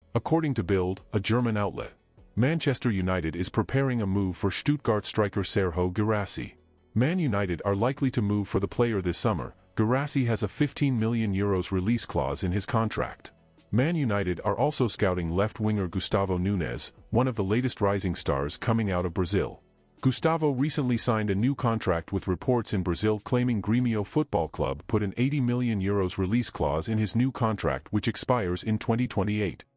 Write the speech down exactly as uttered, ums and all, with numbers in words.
According to Bild, a German outlet, Manchester United is preparing a move for Stuttgart striker Serhou Guirassy. Man United are likely to move for the player this summer. Guirassy has a fifteen million euros release clause in his contract. Man United are also scouting left winger Gustavo Nunes, one of the latest rising stars coming out of Brazil. Gustavo recently signed a new contract with reports in Brazil claiming Grêmio Football Club put an eighty million euros release clause in his new contract which expires in twenty twenty-eight.